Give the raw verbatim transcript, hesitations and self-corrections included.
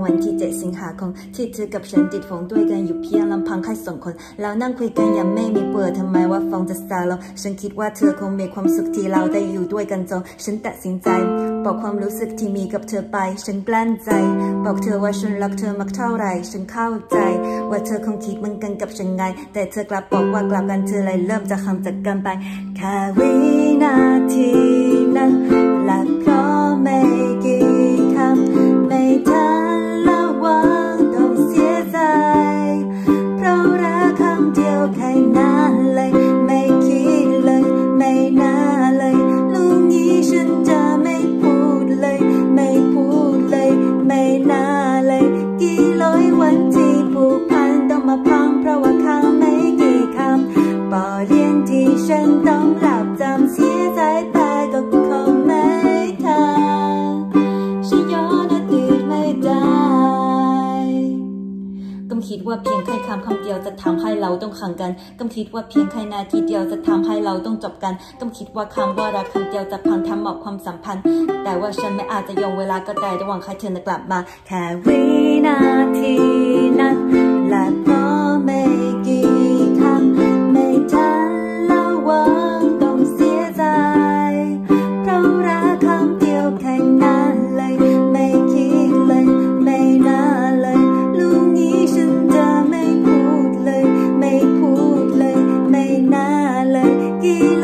วันที่เจ็ดสิงหาคมที่เธอกับฉันติดฝงด้วยกันอยู่เพียงลำพังแค่สองคนแล้วนั่งคุยกันยังไม่มีเปิดทำไมว่าฟองจะสายลงฉันคิดว่าเธอคงมีความสุขที่เราได้อยู่ด้วยกันจนฉันตัดสินใจบอกความรู้สึกที่มีกับเธอไปฉันกลั้นใจบอกเธอว่าฉันรักเธอมากเท่าไรฉันเข้าใจว่าเธอคงคิดเหมือนกันกับฉันไงแต่เธอกลับบอกว่ากลับกันเธอเลยเริ่มจะห่างจากกันไปแค่วินาทีนั้นและเพราะไม่กี่คำไม่ทันระวังต้องเสียใจเพราะรักคำเดียวแค่นั้นเลยไม่คิดเลยไม่น่าเลยลูกนี้ฉันจะไม่พูดเลยไม่พูดเลยไม่น่าเลยกี่ร้อยวันที่ผูกพันต้องมาพังเพราะว่าคำไม่กี่คำบทเรียนที่ฉันต้องหลับจำเสียใจแต่ก็คงไม่ทันฉันย้อนอดีตไม่ได้กำคิดว่าเพียงแค่คำคำเดียวจะทำให้เราต้องห่างกันกำคิดว่าเพียงแค่นาทีเดียวจะทำให้เราต้องจบกันกำคิดว่าคำว่ารักคำเดียวจะพังทำหมดความสัมพันธ์แต่ว่าฉันไม่อาจจะยอมเวลาก็ได้ระหว่างใครเธอจะกลับมาแค่วินาทีนั้นและเพราะไม่กี่คำไม่ทันระวังต้องเสียใจเพราะรักคำเดียวแค่นั้นเลยไม่คิดเลยไม่น่าเลยลูกนี้ฉันจะไม่พูดเลยไม่พูดเลยไม่น่าเลยกี่